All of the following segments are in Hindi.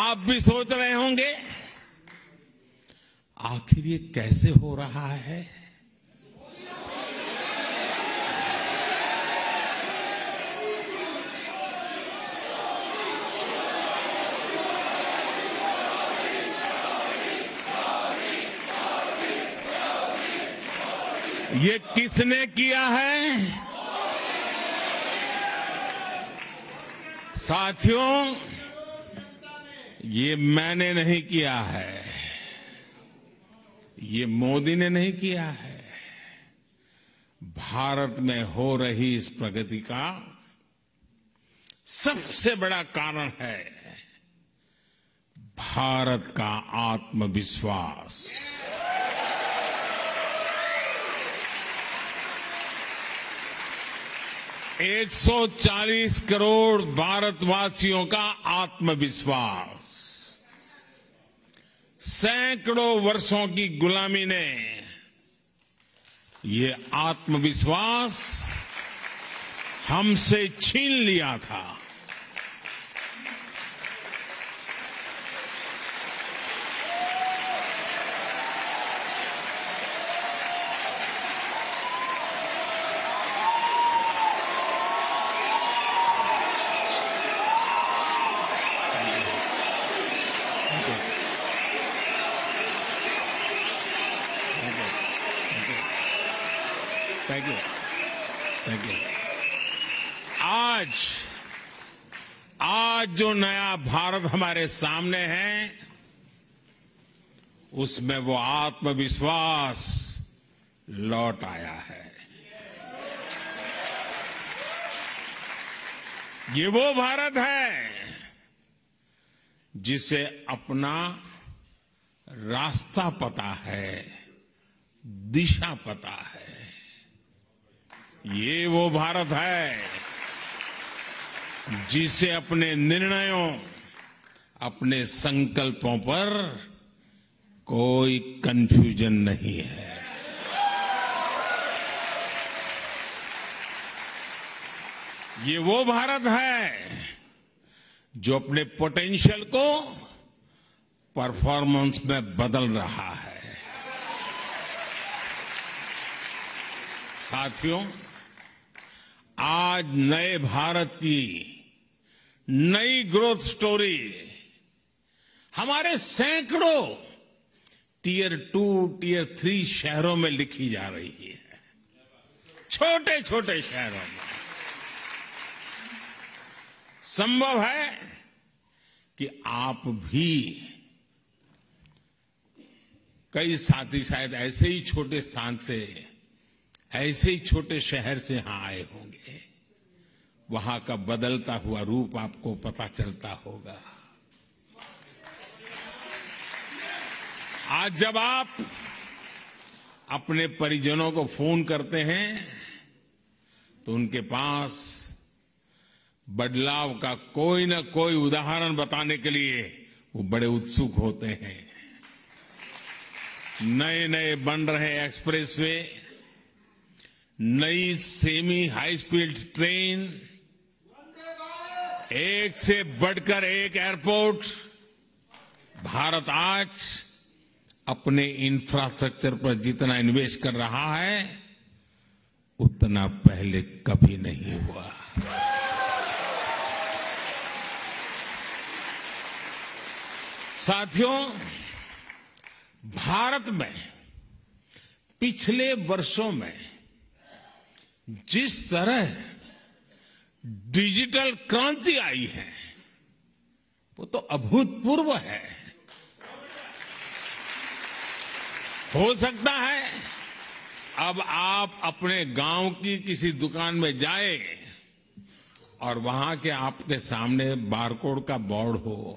आप भी सोच रहे होंगे आखिर ये कैसे हो रहा है। ये किसने किया है? साथियों, ये मैंने नहीं किया है, ये मोदी ने नहीं किया है। भारत में हो रही इस प्रगति का सबसे बड़ा कारण है भारत का आत्मविश्वास। एक 140 करोड़ भारतवासियों का आत्मविश्वास। सैकड़ों वर्षों की गुलामी ने ये आत्मविश्वास हमसे छीन लिया था। Thank you. आज जो नया भारत हमारे सामने है, उसमें वो आत्मविश्वास लौट आया है। ये वो भारत है जिसे अपना रास्ता पता है, दिशा पता है। ये वो भारत है जिसे अपने निर्णयों, अपने संकल्पों पर कोई कंफ्यूजन नहीं है। ये वो भारत है जो अपने पोटेंशियल को परफॉर्मेंस में बदल रहा है। साथियों, आज नए भारत की नई ग्रोथ स्टोरी हमारे सैकड़ों टियर 2, टियर 3 शहरों में लिखी जा रही है। छोटे छोटे शहरों में संभव है कि आप भी, कई साथी शायद ऐसे ही छोटे स्थान से, ऐसे ही छोटे शहर से यहां आए होंगे। वहां का बदलता हुआ रूप आपको पता चलता होगा। आज जब आप अपने परिजनों को फोन करते हैं तो उनके पास बदलाव का कोई न कोई उदाहरण बताने के लिए वो बड़े उत्सुक होते हैं। नए नए बन रहे एक्सप्रेसवे, नई सेमी हाई स्पीड ट्रेन, एक से बढ़कर एक एयरपोर्ट। भारत आज अपने इंफ्रास्ट्रक्चर पर जितना इन्वेस्ट कर रहा है उतना पहले कभी नहीं हुआ। साथियों, भारत में पिछले वर्षों में जिस तरह डिजिटल क्रांति आई है वो तो अभूतपूर्व है। हो सकता है अब आप अपने गांव की किसी दुकान में जाए और वहां के आपके सामने बारकोड का बोर्ड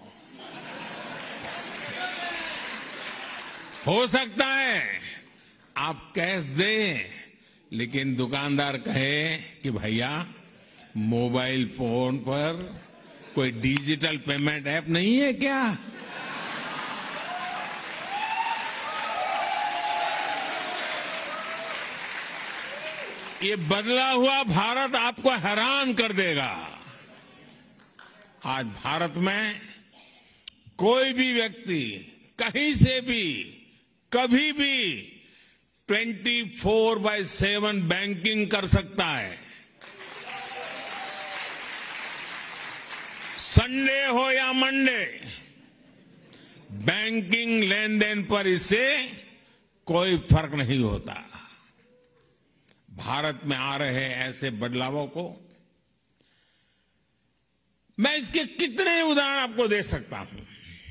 हो सकता है आप कैश दें, लेकिन दुकानदार कहे कि भैया मोबाइल फोन पर कोई डिजिटल पेमेंट ऐप नहीं है क्या? ये बदला हुआ भारत आपको हैरान कर देगा। आज भारत में कोई भी व्यक्ति कहीं से भी कभी भी 24/7 बैंकिंग कर सकता है। संडे हो या मंडे, बैंकिंग लेन देन पर इससे कोई फर्क नहीं होता। भारत में आ रहे ऐसे बदलावों को मैं इसके कितने उदाहरण आपको दे सकता हूं।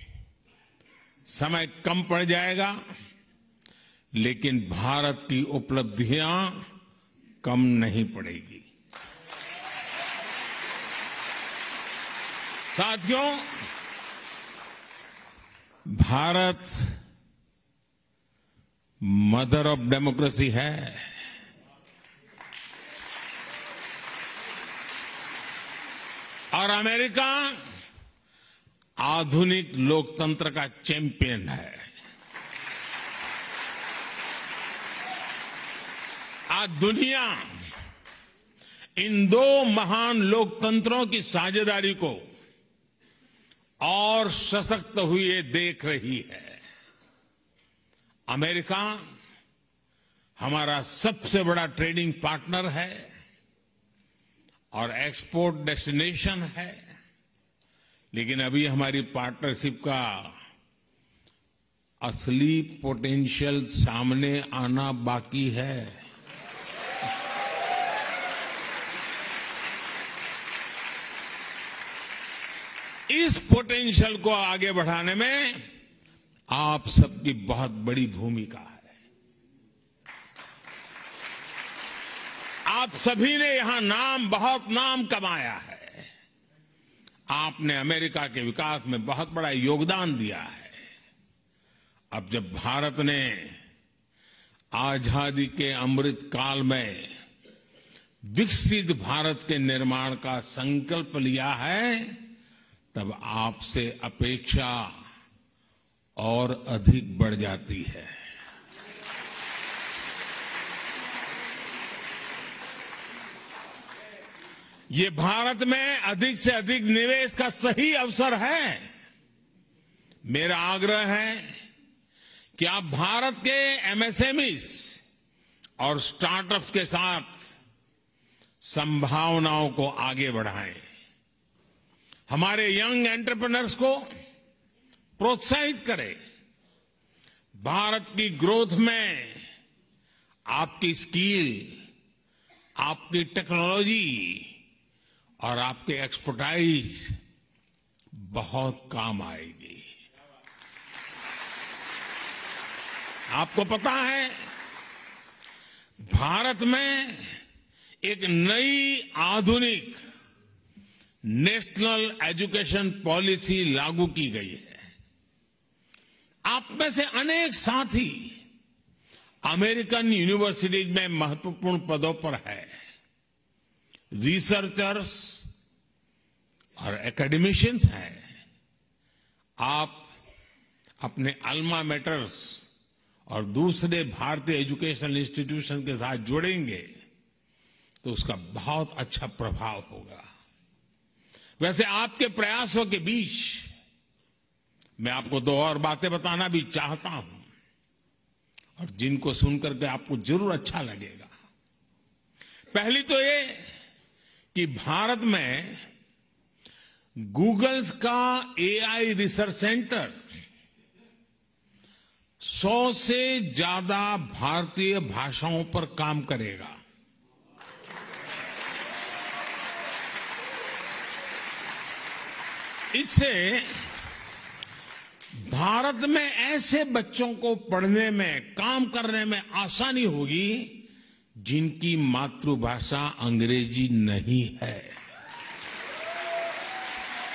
समय कम पड़ जाएगा, लेकिन भारत की उपलब्धियां कम नहीं पड़ेगी। साथियों, भारत मदर ऑफ डेमोक्रेसी है। और अमेरिका आधुनिक लोकतंत्र का चैंपियन है। आज दुनिया इन दो महान लोकतंत्रों की साझेदारी को और सशक्त हुए देख रही है। अमेरिका हमारा सबसे बड़ा ट्रेडिंग पार्टनर है और एक्सपोर्ट डेस्टिनेशन है, लेकिन अभी हमारी पार्टनरशिप का असली पोटेंशियल सामने आना बाकी है। इस पोटेंशियल को आगे बढ़ाने में आप सबकी बहुत बड़ी भूमिका है। आप सभी ने यहां बहुत नाम कमाया है। आपने अमेरिका के विकास में बहुत बड़ा योगदान दिया है। अब जब भारत ने आजादी के अमृत काल में विकसित भारत के निर्माण का संकल्प लिया है, तब आपसे अपेक्षा और अधिक बढ़ जाती है। ये भारत में अधिक से अधिक निवेश का सही अवसर है। मेरा आग्रह है कि आप भारत के एमएसएमईज और स्टार्टअप्स के साथ संभावनाओं को आगे बढ़ाएं। हमारे यंग एंटरप्रेन्योर्स को प्रोत्साहित करें। भारत की ग्रोथ में आपकी स्किल, आपकी टेक्नोलॉजी और आपके एक्सपर्टाइज बहुत काम आएगी। आपको पता है, भारत में एक नई आधुनिक नेशनल एजुकेशन पॉलिसी लागू की गई है। आप में से अनेक साथी अमेरिकन यूनिवर्सिटीज में महत्वपूर्ण पदों पर है। रिसर्चर्स और एकेडमिशियंस हैं। आप अपने अल्मा मैटर्स और दूसरे भारतीय एजुकेशनल इंस्टीट्यूशन के साथ जुड़ेंगे तो उसका बहुत अच्छा प्रभाव होगा। वैसे आपके प्रयासों के बीच मैं आपको दो और बातें बताना भी चाहता हूं, और जिनको सुनकर के आपको जरूर अच्छा लगेगा। पहली तो ये कि भारत में गूगल्स का एआई रिसर्च सेंटर 100 से ज्यादा भारतीय भाषाओं पर काम करेगा। इससे भारत में ऐसे बच्चों को पढ़ने में, काम करने में आसानी होगी जिनकी मातृभाषा अंग्रेजी नहीं है।